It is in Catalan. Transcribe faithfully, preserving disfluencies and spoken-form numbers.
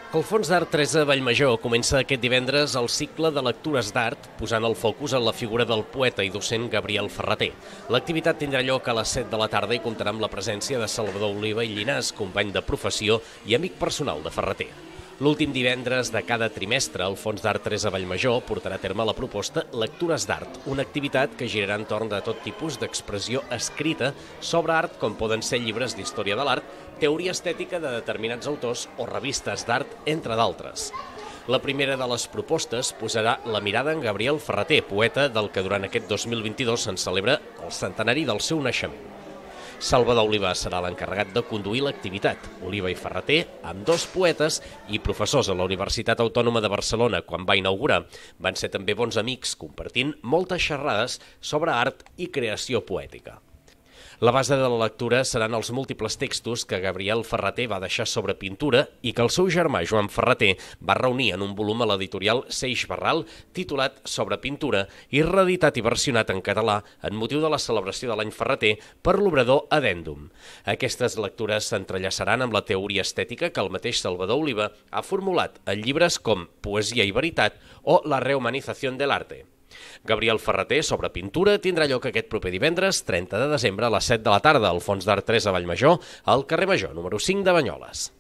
El Fons d'Art Teresa Vallmajor comença aquest divendres el cicle de lectures d'art, posant el focus en la figura del poeta i docent Gabriel Ferrater. L'activitat tindrà lloc a les set de la tarda i comptarà amb la presència de Salvador Oliva i Llinàs, company de professió i amic personal de Ferrater. L'últim divendres de cada trimestre, el Fons d'Art Teresa Vallmajor portarà a terme la proposta Lectures d'Art, una activitat que girarà entorn de tot tipus d'expressió escrita sobre art, com poden ser llibres d'història de l'art, teoria estètica de determinats autors o revistes d'art, entre d'altres. La primera de les propostes posarà la mirada en Gabriel Ferrater, poeta del que durant aquest dos mil vint-i-dos se'n celebra el centenari del seu naixement. Salvador Oliva serà l'encarregat de conduir l'activitat. Oliva i Ferrater, amb dos poetes i professors a la Universitat Autònoma de Barcelona quan va inaugurar, van ser també bons amics compartint moltes xerrades sobre art i creació poètica. La base de la lectura seran els múltiples textos que Gabriel Ferrater va deixar sobre pintura i que el seu germà Joan Ferrater va reunir en un volum a l'editorial Seix Barral titulat Sobre pintura i reeditat i versionat en català en motiu de la celebració de l'any Ferrater per l'obrador Addendum. Aquestes lectures s'entrellaçaran amb la teoria estètica que el mateix Salvador Oliva ha formulat en llibres com Poesia i veritat o La rehumanización del arte. Gabriel Ferrater sobre pintura tindrà lloc aquest proper divendres trenta de desembre a les set de la tarda al Fons d'Art Teresa Vallmajor, al carrer Major, número cinc de Banyoles.